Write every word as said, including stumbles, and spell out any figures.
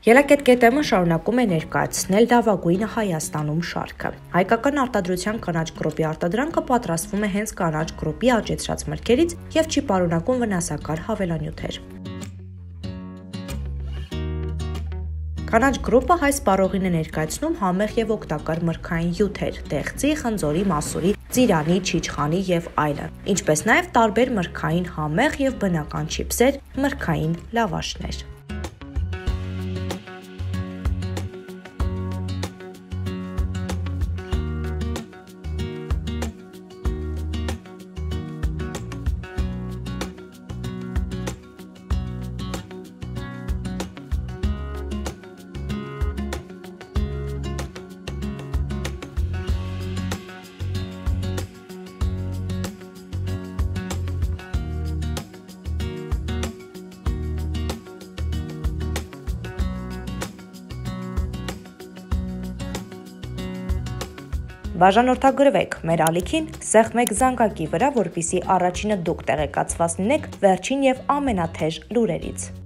Ելակետ.am-ը շարունակում է ներկայացնել լավագույնը Հայաստանում շարքը։ Հայկական արտադրության կանաչ կրոպի արտադրանքը պատրաստվում է հենց կանաչ կրոպի աճեցրած մրգերից և չի պարունակում վնասակար հավելանյութեր։ Կանաչ կրոպը հայ սպառողին է ներկայացնում համեղ և օգտակար մրգային հյութեր՝ դեղցի, խնձորի, մասուրի, ծիրանի, չիչխանի և այլն, ինչպես նաև տարբեր մրգային համեղ և բնական չիփսեր, մրգային լավաշներ։ Բաժանորդագրվեք մեր ալիքին սեղմեք զանգակի վրա, որպեսզի առաջինը դուք տեղեկացված լինեք վերջին և ամենաթեժ լուրերից։